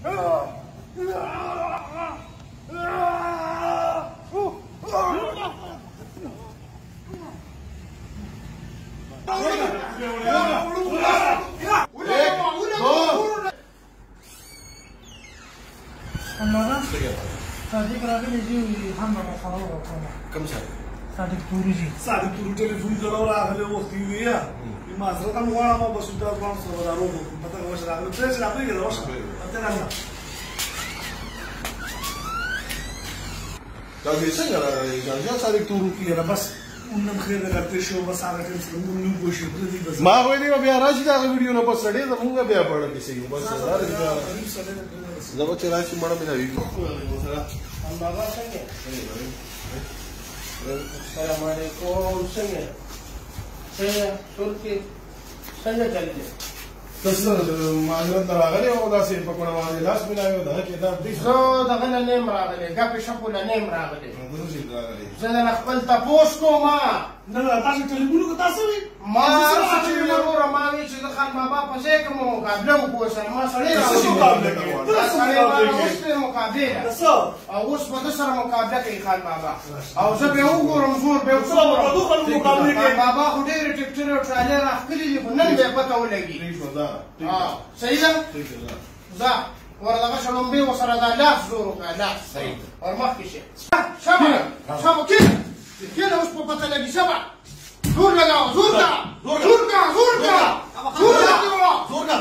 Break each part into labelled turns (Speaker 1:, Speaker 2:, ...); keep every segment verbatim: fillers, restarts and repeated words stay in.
Speaker 1: صادق راغلی जी هم به خبر ورکوم
Speaker 2: کوم ځای
Speaker 1: صادق توري जी
Speaker 3: صادق توري ټلیفون کړو راغلی وخت یې یا ما سره کوم غواړم بس دا ځوان سره راغلو پته کوم چې راغلی پرېږه راغلی دا وشه پته راغله
Speaker 2: دا دې څنګه راغلی ځان صادق توري
Speaker 3: یاره بس نن خیر درته شو بس هغه ټیم سره مونږ نو پوښی پردي بس
Speaker 2: ما ویلي بیا راشي دا ویډیو نه بس سړی زمونږ بیا پړل کیسه یو بس زه به چې راشي مړه مې دا ویډیو
Speaker 4: بابا څنګه السلام علیکم څنګه څنګه ټولګي څنګه چلې
Speaker 2: تاسو معلومات راغلي او دا سي په کومه باندې لاس ملایو دا کې دا دې
Speaker 4: زه دغه نه نیم راغلی ګپې شپو نه نیم راغلی
Speaker 2: تاسو شي راغلي
Speaker 4: زه د خپل تپوس کوم
Speaker 3: نه تاسو ټلیفون کو تاسو وی
Speaker 4: ما چې نور ما وی چې د خان بابا په ځای کې مو مقابله وکړو سره ما سره
Speaker 3: تاسو مقابله کوي
Speaker 4: تاسو سره مقابله
Speaker 3: تاسو
Speaker 4: او اوس په سره مقابله کوي خان بابا او زه به وګورم زور به وګورم
Speaker 3: په دوه مقابله کوي
Speaker 4: بابا خو ډېر ټیکټر او ټرالر راخلي دي خو نن به پته ولګي ها صحیح ده ځه ورته شلون به وسره دا لاس زور وکړه لاس صحیح اور مخکې شه شابه شابه کې کې اوس په پته لګي شابه زور لگاओ زور کا زور کا زور کا زور کا زور کا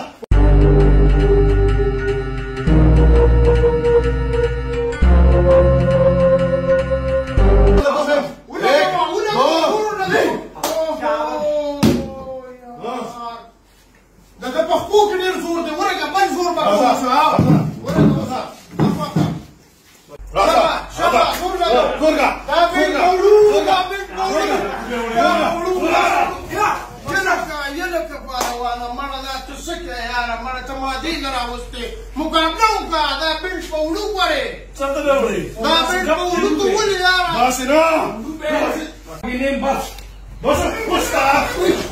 Speaker 4: دا په خو کې ډېر زور دی ورګه بل زور به کوم څه ورګه وځه راځه شابه زور لگاओ
Speaker 2: زور کا
Speaker 4: دا به ورو دا به مقابله وکړه دا بنچ په وړو ورې
Speaker 3: څه ته وړي
Speaker 4: دا بنچ په وړو ته ولې یاره
Speaker 3: بس نه وینم بس بس بس